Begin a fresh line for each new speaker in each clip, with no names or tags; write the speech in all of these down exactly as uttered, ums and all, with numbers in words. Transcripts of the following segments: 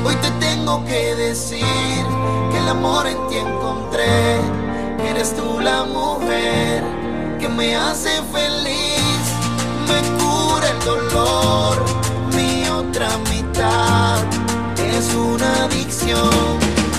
Hoy te tengo que decir que el amor en ti encontré, que eres tú la mujer que me hace feliz, me cura el dolor, mi otra mitad es una adicción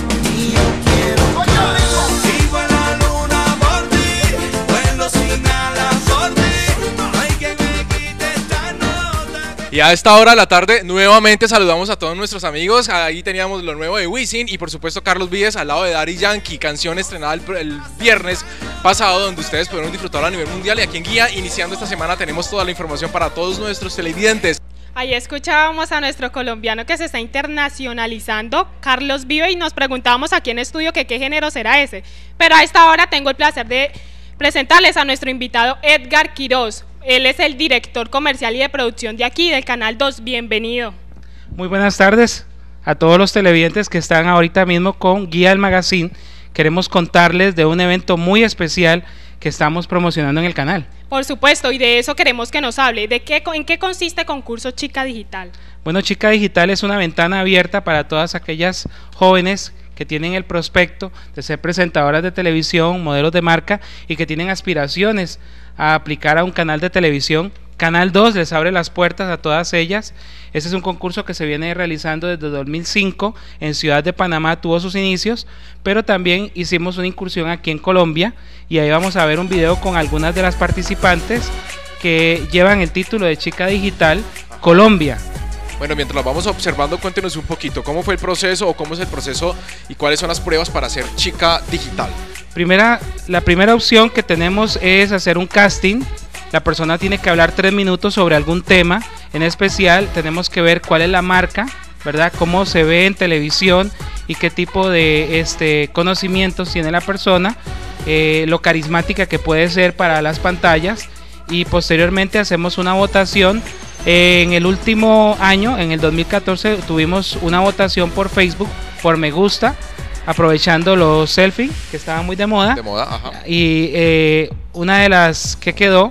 y yo quiero más.
Vivo en la luna por ti, vuelo sin alas por ti, no hay quien me quite esta nota.
Y a esta hora de la tarde nuevamente saludamos a todos nuestros amigos. Ahí teníamos lo nuevo de Wisin y por supuesto Carlos Vives al lado de Daddy Yankee, canción estrenada el, el viernes pasado donde ustedes pudieron disfrutarla a nivel mundial. Y aquí en Guía, iniciando esta semana, tenemos toda la información para todos nuestros televidentes.
Ahí escuchábamos a nuestro colombiano que se está internacionalizando, Carlos Vive, y nos preguntábamos aquí en estudio que qué género será ese. Pero a esta hora tengo el placer de presentarles a nuestro invitado Edgar Quiroz. Él es el director comercial y de producción de aquí, del Canal dos. Bienvenido.
Muy buenas tardes a todos los televidentes que están ahorita mismo con Guía del Magazine. Queremos contarles de un evento muy especial que estamos promocionando en el canal.
Por supuesto, y de eso queremos que nos hable. ¿De qué, en qué consiste el concurso Chica Digital?
Bueno, Chica Digital es una ventana abierta para todas aquellas jóvenes que tienen el prospecto de ser presentadoras de televisión, modelos de marca y que tienen aspiraciones a aplicar a un canal de televisión. Canal dos les abre las puertas a todas ellas. Este es un concurso que se viene realizando desde dos mil cinco en Ciudad de Panamá, tuvo sus inicios, pero también hicimos una incursión aquí en Colombia y ahí vamos a ver un video con algunas de las participantes que llevan el título de Chica Digital Colombia.
Bueno, mientras lo vamos observando, cuéntenos un poquito cómo fue el proceso o cómo es el proceso y cuáles son las pruebas para ser Chica Digital.
Primera, la primera opción que tenemos es hacer un casting. La persona tiene que hablar tres minutos sobre algún tema en especial. Tenemos que ver cuál es la marca, ¿verdad? Cómo se ve en televisión y qué tipo de este, conocimientos tiene la persona, eh, lo carismática que puede ser para las pantallas, y posteriormente hacemos una votación. Eh, en el último año, en el dos mil catorce, tuvimos una votación por Facebook, por me gusta, aprovechando los selfies que estaban muy de moda.
De moda, ajá.
Y eh, una de las que quedó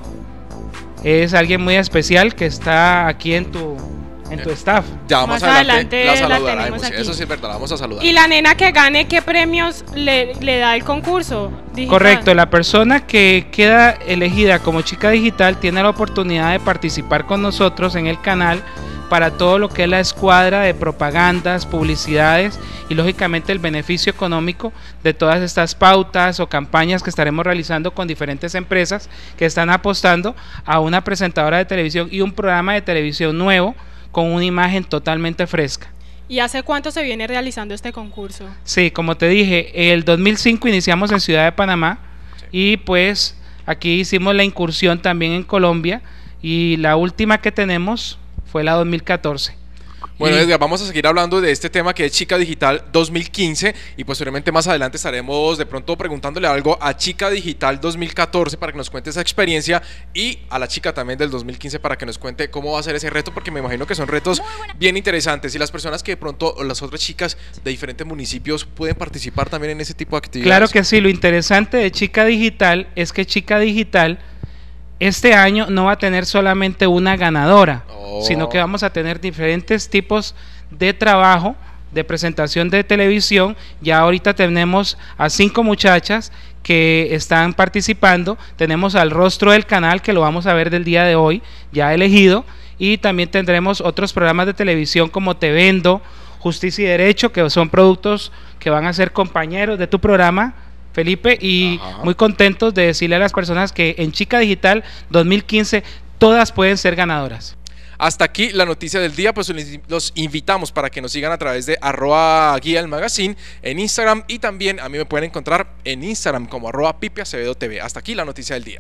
es alguien muy especial que está aquí en tu en tu staff.
Ya más,
Más
adelante,
adelante
la
la
saludaremos.
tenemos aquí.
Eso sí es verdad, la vamos a saludar.
Y la nena que gane, ¿qué premios le, le da el concurso digital?
Correcto, la persona que queda elegida como Chica Digital tiene la oportunidad de participar con nosotros en el canal para todo lo que es la escuadra de propagandas, publicidades y lógicamente el beneficio económico de todas estas pautas o campañas que estaremos realizando con diferentes empresas que están apostando a una presentadora de televisión y un programa de televisión nuevo con una imagen totalmente fresca.
¿Y hace cuánto se viene realizando este concurso?
Sí, como te dije, el dos mil cinco iniciamos en Ciudad de Panamá, sí, y pues aquí hicimos la incursión también en Colombia y la última que tenemos fue la dos mil catorce.
Bueno,
y,
Edgar, vamos a seguir hablando de este tema que es Chica Digital dos mil quince y posteriormente más adelante estaremos de pronto preguntándole algo a Chica Digital dos mil catorce para que nos cuente esa experiencia y a la chica también del dos mil quince para que nos cuente cómo va a ser ese reto, porque me imagino que son retos bien interesantes y las personas que de pronto, las otras chicas de diferentes municipios pueden participar también en ese tipo de actividades.
Claro que sí, lo interesante de Chica Digital es que Chica Digital este año no va a tener solamente una ganadora, oh, sino que vamos a tener diferentes tipos de trabajo, de presentación de televisión. Ya ahorita tenemos a cinco muchachas que están participando, tenemos al rostro del canal que lo vamos a ver del día de hoy, ya elegido, y también tendremos otros programas de televisión como Te Vendo, Justicia y Derecho, que son productos que van a ser compañeros de tu programa, Felipe, y ajá, muy contentos de decirle a las personas que en Chica Digital dos mil quince todas pueden ser ganadoras.
Hasta aquí la noticia del día, pues los invitamos para que nos sigan a través de arroba Guía del Magazine en Instagram y también a mí me pueden encontrar en Instagram como arroba Pipe Acevedo T V. Hasta aquí la noticia del día.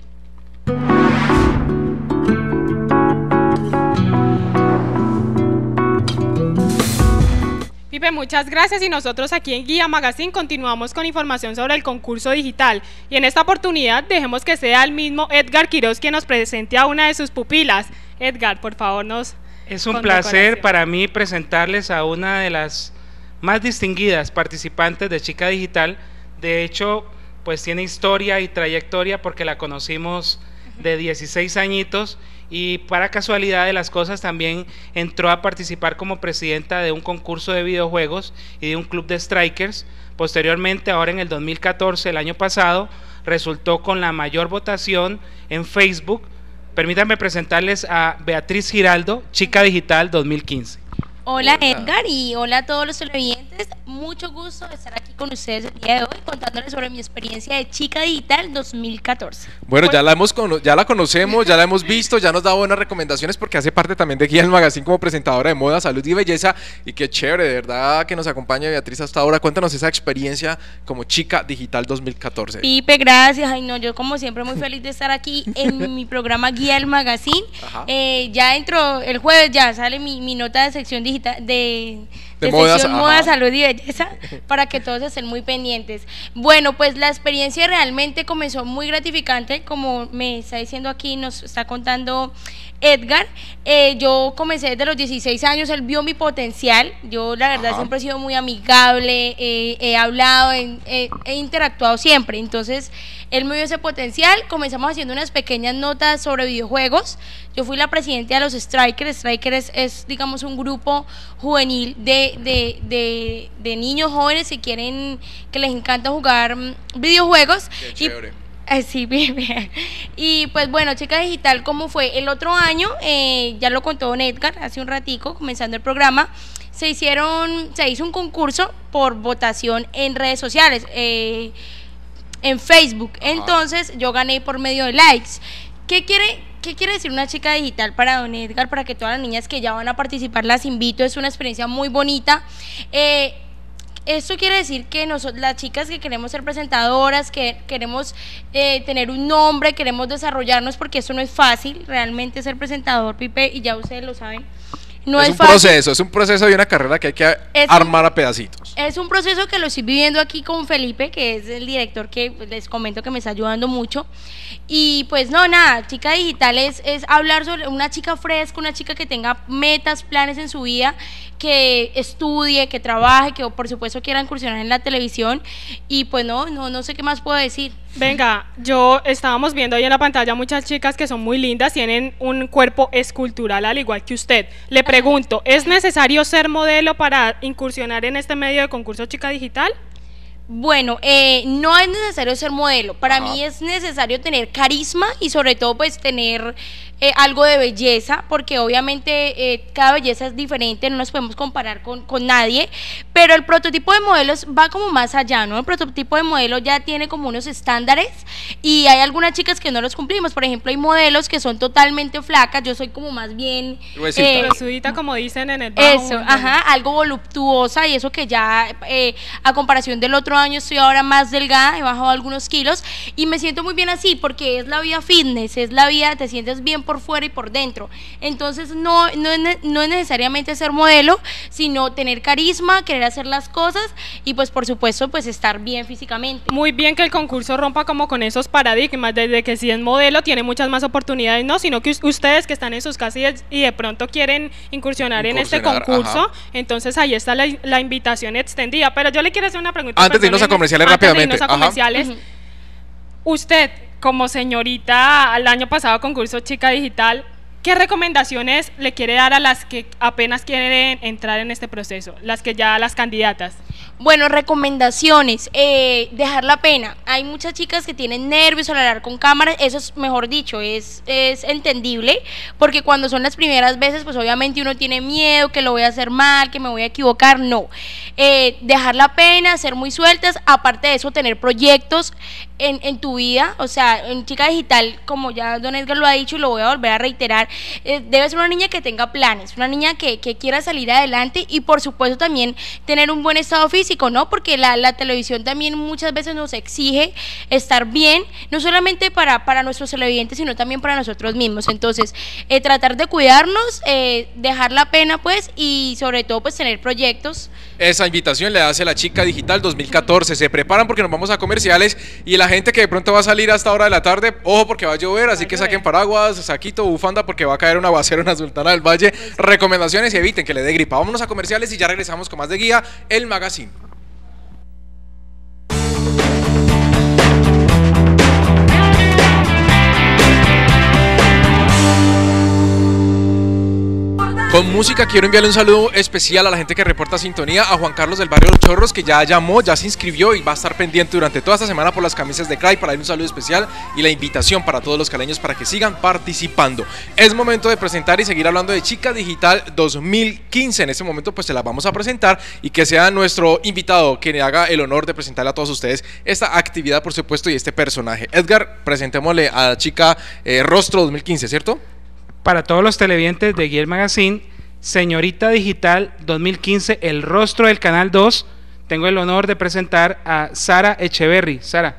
Pipe, muchas gracias, y nosotros aquí en Guía Magazine continuamos con información sobre el concurso digital y en esta oportunidad dejemos que sea el mismo Edgar Quiroz quien nos presente a una de sus pupilas. Edgar, por favor, nos...
Es un placer para mí presentarles a una de las más distinguidas participantes de Chica Digital. De hecho, pues tiene historia y trayectoria porque la conocimos de dieciséis añitos, y para casualidad de las cosas también entró a participar como presidenta de un concurso de videojuegos y de un club de strikers. Posteriormente, ahora en el dos mil catorce, el año pasado, resultó con la mayor votación en Facebook. Permítanme presentarles a Beatriz Giraldo, Chica Digital dos mil quince.
Hola Edgar y hola a todos los televidentes, mucho gusto de estar aquí con ustedes el día de hoy contándoles sobre mi experiencia de Chica Digital dos mil catorce.
Bueno, ya la hemos cono- ya la conocemos, ya la hemos visto, ya nos da buenas recomendaciones porque hace parte también de Guía del Magazine como presentadora de moda, salud y belleza, y qué chévere, de verdad que nos acompaña Beatriz hasta ahora. Cuéntanos esa experiencia como Chica Digital dos mil catorce.
Pipe, gracias. Ay, no, yo como siempre muy feliz de estar aquí en mi programa Guía del Magazine. Eh, ya dentro, el jueves ya sale mi, mi nota de sección digital de,
De
de
modas,
sección
ajá.
moda, salud y belleza para que todos estén muy pendientes. Bueno, pues la experiencia realmente comenzó muy gratificante, como me está diciendo aquí, nos está contando Edgar. Eh, yo comencé desde los dieciséis años, él vio mi potencial. Yo la verdad
Ajá.
siempre he sido muy amigable, eh, he hablado, he, he- he interactuado siempre, entonces él me vio ese potencial. Comenzamos haciendo unas pequeñas notas sobre videojuegos. Yo fui la presidenta de los Strikers. Strikers es, es, digamos, un grupo juvenil de, de, de, de niños jóvenes que quieren, que les encanta jugar mm, videojuegos.
Qué
Y-
chévere.
eh, sí, bien, bien. Y pues bueno, Chica Digital, ¿cómo fue? El otro año, eh, ya lo contó don Edgar hace un ratico, comenzando el programa, se hicieron, se hizo un concurso por votación en redes sociales, eh, en Facebook.
Ajá.
Entonces yo gané por medio de likes. ¿Qué quiere, qué quiere decir una chica digital para don Edgar? Para que todas las niñas que ya van a participar las invito, es una experiencia muy bonita. Eh, Esto quiere decir que nosotros, las chicas que queremos ser presentadoras, que queremos eh, tener un nombre, queremos desarrollarnos, porque eso no es fácil, realmente ser presentador, Pipe, y ya ustedes lo saben, no
es
es,
un
fácil.
proceso, es un proceso de una carrera que hay que
Es un-
armar a pedacitos.
Es un proceso que lo estoy viviendo aquí con Felipe, que es el director que pues, les comento que me está ayudando mucho. Y pues no, nada, Chica Digital es, es hablar sobre una chica fresca, una chica que tenga metas, planes en su vida, que estudie, que trabaje, que por supuesto quiera incursionar en la televisión. Y pues no, no, no sé qué más puedo decir.
Venga, yo estábamos viendo ahí en la pantalla muchas chicas que son muy lindas, tienen un cuerpo escultural al igual que usted. Le pregunto, ¿es necesario ser modelo para incursionar en este medio de concurso Chica Digital?
Bueno, eh, no es necesario ser modelo. Para
Ajá.
mí es necesario tener carisma y sobre todo pues tener eh, algo de belleza, porque obviamente eh, cada belleza es diferente, no nos podemos comparar con, con nadie, pero el prototipo de modelos va como más allá, ¿no? El prototipo de modelo ya tiene como unos estándares y hay algunas chicas que no los cumplimos. Por ejemplo, hay modelos que son totalmente flacas, yo soy como más bien...
Gruesita.
eh,
Presudita, como dicen en el bajo
eso,
mundo.
ajá, algo voluptuosa, y eso que ya eh, a comparación del otro año estoy ahora más delgada, he bajado algunos kilos y me siento muy bien así porque es la vida fitness, es la vida, te sientes bien por fuera y por dentro. Entonces no, no, es, ne- no es necesariamente ser modelo, sino tener carisma, querer hacer las cosas y pues por supuesto pues estar bien físicamente.
Muy bien que el concurso rompa como con esos paradigmas, desde que si es modelo tiene muchas más oportunidades, no, sino que us- ustedes que están en sus casas y de, y de pronto quieren incursionar, en este
Incursionar,
concurso,
ajá.
entonces ahí está la, la invitación extendida. Pero yo le quiero hacer una pregunta.
Antes de irnos a
personalmente-
comerciales
antes de
rápidamente,
irnos a
ajá.
comerciales,
Ujú.
usted, como señorita al año pasado concurso Chica Digital, ¿qué recomendaciones le quiere dar a las que apenas quieren entrar en este proceso? Las que ya, las candidatas.
Bueno, recomendaciones, eh, dejar la pena. Hay muchas chicas que tienen nervios al hablar con cámaras, eso es, mejor dicho, es, es entendible, porque cuando son las primeras veces, pues obviamente uno tiene miedo, que lo voy a hacer mal, que me voy a equivocar, no. Eh, dejar la pena, ser muy sueltas, aparte de eso, tener proyectos en, en tu vida, o sea, en Chica Digital, como ya don Edgar lo ha dicho y lo voy a volver a reiterar, eh, debe ser una niña que tenga planes, una niña que, que quiera salir adelante y por supuesto también tener un buen estado físico, ¿no? Porque la, la televisión también muchas veces nos exige estar bien, no solamente para, para nuestros televidentes, sino también para nosotros mismos. Entonces, eh, tratar de cuidarnos, eh, dejar la pena, pues, y sobre todo, pues, tener proyectos.
Esa invitación le hace la Chica Digital dos mil catorce. Se preparan porque nos vamos a comerciales y la gente que de pronto va a salir a esta hora de la tarde, ojo porque va a llover, así que saquen paraguas, saquito, bufanda porque va a caer un aguacero en la Sultana del Valle. Recomendaciones y eviten que le dé gripa. Vámonos a comerciales y ya regresamos con más de Guía, el magazine. música, quiero enviarle un saludo especial a la gente que reporta sintonía, a Juan Carlos del barrio Los Chorros, que ya llamó, ya se inscribió y va a estar pendiente durante toda esta semana por las camisas de Cry, para darle un saludo especial y la invitación para todos los caleños para que sigan participando. Es momento de presentar y seguir hablando de Chica Digital dos mil quince. En este momento pues se la vamos a presentar y que sea nuestro invitado quien haga el honor de presentarle a todos ustedes esta actividad, por supuesto, y este personaje. Edgar, presentémosle a la Chica eh, Rostro dos mil quince, ¿cierto?
Para todos los televidentes de Guía Magazine, Señorita Digital dos mil quince, el rostro del Canal dos, tengo el honor de presentar a Sara Echeverry. Sara.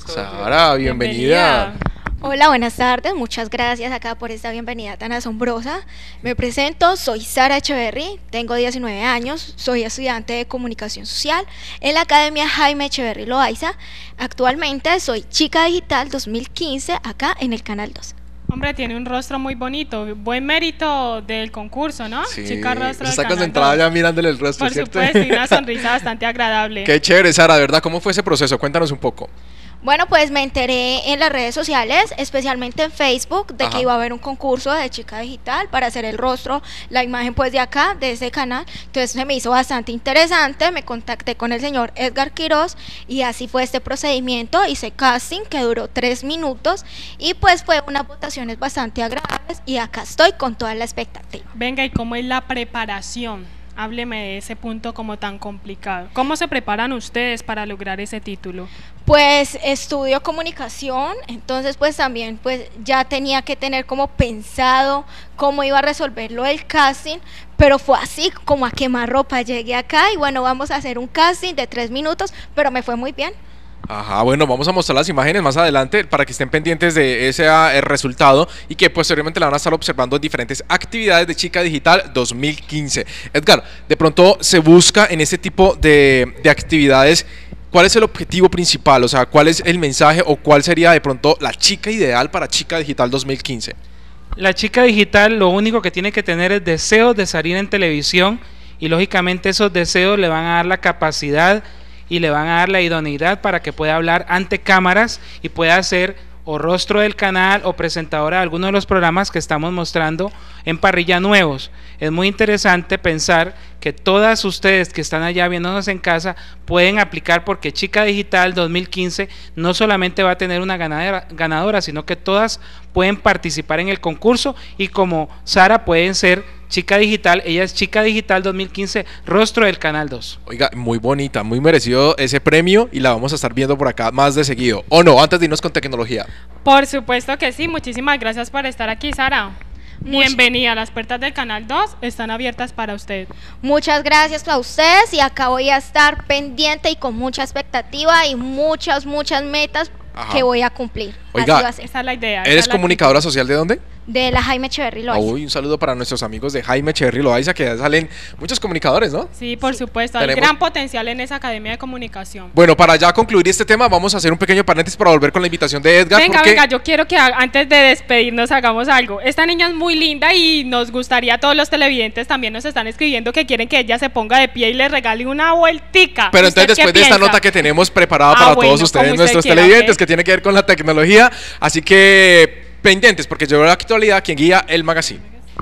Sara, bienvenida.
Bienvenida.
Hola, buenas tardes, muchas gracias acá por esta bienvenida tan asombrosa. Me presento, soy Sara Echeverry, tengo diecinueve años, soy estudiante de Comunicación Social en la Academia Jaime Echeverry Loaiza. Actualmente soy Chica Digital dos mil quince acá en el Canal dos.
Hombre, tiene un rostro muy bonito, buen mérito del concurso, ¿no?
Sí,
Chica Rostro
está
del Canal
concentrada
dos.
ya mirándole el rostro,
Por
¿cierto?
supuesto, y una sonrisa bastante agradable.
Qué chévere, Sara, de verdad, ¿cómo fue ese proceso? Cuéntanos un poco.
Bueno, pues me enteré en las redes sociales, especialmente en Facebook, de
Ajá.
que iba a haber un concurso de Chica Digital para hacer el rostro, la imagen pues de acá, de este canal. Entonces se me hizo bastante interesante, me contacté con el señor Edgar Quiroz y así fue este procedimiento. Hice casting que duró tres minutos y pues fue unas votaciones bastante agradables y acá estoy con toda la expectativa.
Venga, ¿y cómo es la preparación? Hábleme de ese punto como tan complicado. ¿Cómo se preparan ustedes para lograr ese título?
Pues estudio comunicación, entonces pues también pues ya tenía que tener como pensado cómo iba a resolverlo el casting, pero fue así como a quemarropa, llegué acá y bueno, vamos a hacer un casting de tres minutos, pero me fue muy bien.
Ajá, bueno, vamos a mostrar las imágenes más adelante para que estén pendientes de ese uh, resultado y que posteriormente la van a estar observando en diferentes actividades de Chica Digital dos mil quince. Edgar, de pronto se busca en este tipo de, de actividades, ¿cuál es el objetivo principal? O sea, ¿cuál es el mensaje o cuál sería de pronto la chica ideal para Chica Digital dos mil quince?
La Chica Digital lo único que tiene que tener es deseos de salir en televisión y lógicamente esos deseos le van a dar la capacidad y le van a dar la idoneidad para que pueda hablar ante cámaras y pueda ser o rostro del canal o presentadora de algunos de los programas que estamos mostrando en parrilla nuevos. Es muy interesante pensar que todas ustedes que están allá viéndonos en casa pueden aplicar, porque Chica Digital dos mil quince no solamente va a tener una ganadera, ganadora, sino que todas pueden participar en el concurso y como Sara pueden ser Chica Digital. Ella es Chica Digital dos mil quince, rostro del Canal dos.
Oiga, muy bonita, muy merecido ese premio y la vamos a estar viendo por acá más de seguido. ¿O no? Antes de irnos con tecnología.
Por supuesto que sí, muchísimas gracias por estar aquí, Sara. Bienvenida, las puertas del Canal dos están abiertas para usted.
Muchas gracias a ustedes y acá voy a estar pendiente y con mucha expectativa y muchas, muchas metas. Ajá. Que voy a cumplir.
Oiga,
así va a ser.
Esa es la idea.
¿Eres comunicadora actitud. social de dónde?
De la Jaime Echeverry Loaiza.
Uy, un saludo para nuestros amigos de Jaime Echeverry Loaiza, que ya salen muchos comunicadores, ¿no?
Sí, por sí. supuesto, hay Tenemos... gran potencial en esa academia de comunicación.
Bueno, para ya concluir este tema, vamos a hacer un pequeño paréntesis para volver con la invitación de Edgar.
Venga,
porque...
venga, yo quiero que antes de despedirnos hagamos algo. Esta niña es muy linda y nos gustaría, todos los televidentes también nos están escribiendo que quieren que ella se ponga de pie y le regale una vueltica.
Pero entonces después de
piensa?
esta nota que tenemos preparada
ah,
para
bueno,
todos ustedes,
usted
nuestros
quiera,
televidentes,
¿okay?
que tiene que ver con la tecnología, así que pendientes, porque yo veo la actualidad quien guía el magazine.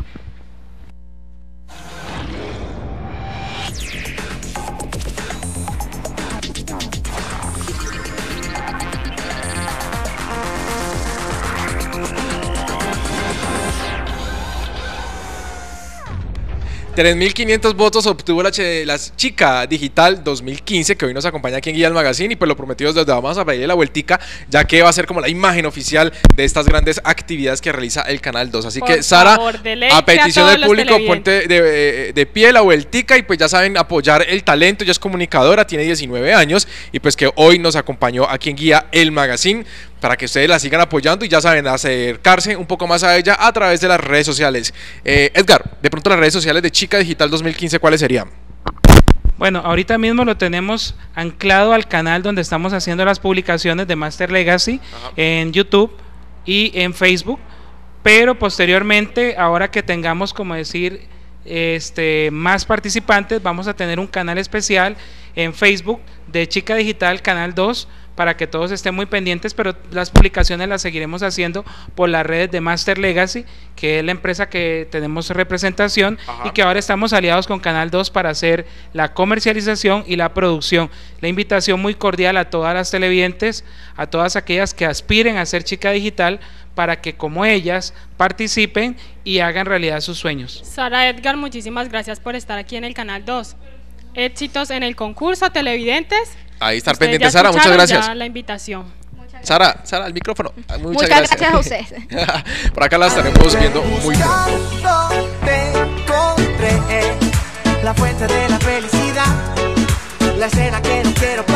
tres mil quinientos votos obtuvo la, la Chica Digital dos mil quince, que hoy nos acompaña aquí en Guía del Magazine, y pues lo prometido es desde vamos a pedirle la vueltica, ya que va a ser como la imagen oficial de estas grandes actividades que realiza el Canal dos. Así
Por
que Sara,
favor,
a petición del público, ponte de, de pie la vueltica y pues ya saben apoyar el talento. Ella es comunicadora, tiene diecinueve años y pues que hoy nos acompañó aquí en Guía el Magazine, para que ustedes la sigan apoyando y ya saben, acercarse un poco más a ella a través de las redes sociales. Eh, Edgar, de pronto las redes sociales de Chica Digital dos mil quince, ¿cuáles serían?
Bueno, ahorita mismo lo tenemos anclado al canal donde estamos haciendo las publicaciones de Master Legacy. Ajá. En YouTube y en Facebook, pero posteriormente, ahora que tengamos, como decir, este, más participantes, vamos a tener un canal especial en Facebook de Chica Digital Canal dos, para que todos estén muy pendientes, pero las publicaciones las seguiremos haciendo por las redes de Master Legacy, que es la empresa que tenemos representación. Ajá. Y que ahora estamos aliados con Canal dos para hacer la comercialización y la producción. La invitación muy cordial a todas las televidentes, a todas aquellas que aspiren a ser chica digital, para que como ellas participen y hagan realidad sus sueños.
Sara, Edgar, muchísimas gracias por estar aquí en el Canal dos. Éxitos en el concurso, televidentes.
Ahí estar pendiente, Sara, muchas gracias.
Ya la invitación.
Sara, Sara, el micrófono. Muchas,
muchas
gracias.
gracias a ustedes.
Por acá la estaremos viendo muy pronto.
Te encontré la fuente de la felicidad, la escena que no quiero